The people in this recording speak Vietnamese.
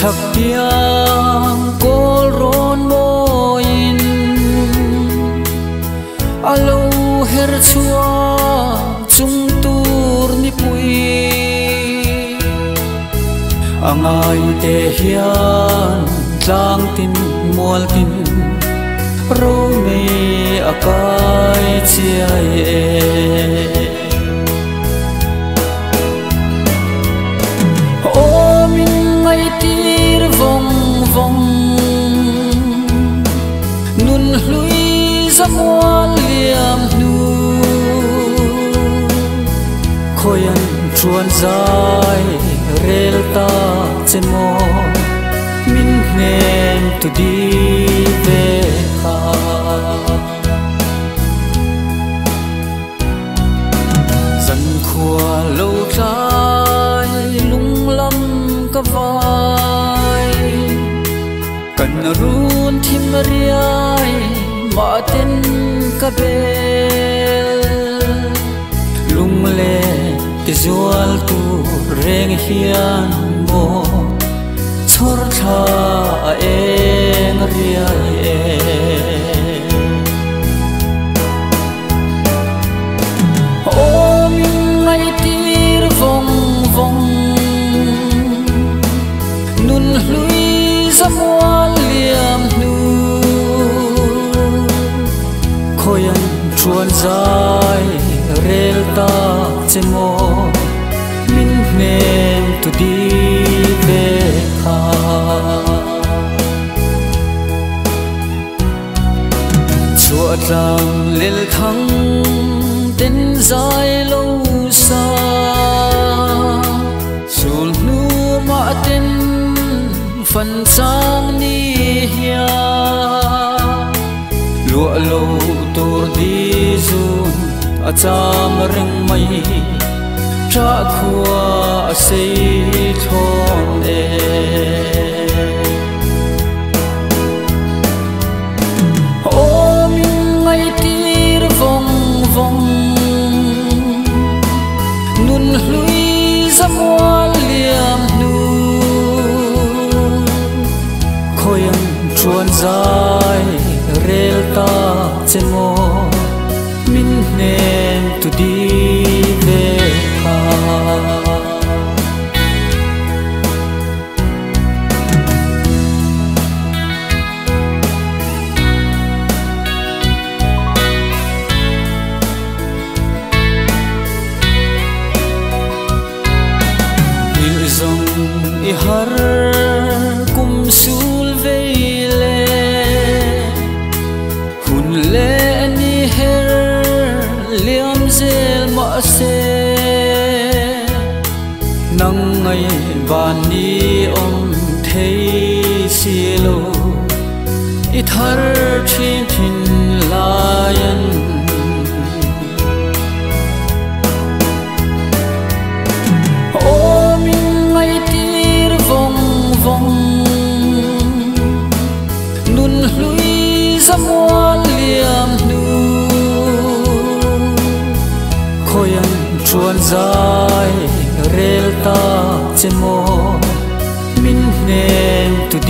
chắc tiếng cô rôn boin alo her chua chung tur ni pui angai te hian tlang tin mual tin ro me akai chiai o min ngai tir vong vong nun hlui zamual liam nu khoyan chuan zai rel ta chemo min nem tu di ve kha zan khua lo trai lung lam ka vai kan run thim riai ma ten ka bel lung le ti zual tu reng hian mo chor tha eng riai o min ngai tir vong vong nun hlui zamual liam nu khoyan chuan zai rel ta chemo min nem tu di ve kha chuat lang lel thang ten zai lo sa sul nu ma ten phần sang ni hia lụa lâu tur đi zun a cham reng mai tra khua sei thon e o min ngai tir vong vong nun hlui zamual liam nu khoyan chuan zai rel ta chemo min nem tu di ve kha hil zong I har kum sul veile hun le ni her liam zel ma se nang ngai ban ni om thei si lo I thar thin thin layan o min ngai tir vong vong nun hlui zamual liam nu khoyan chuan zai rel ta chemo min nem tu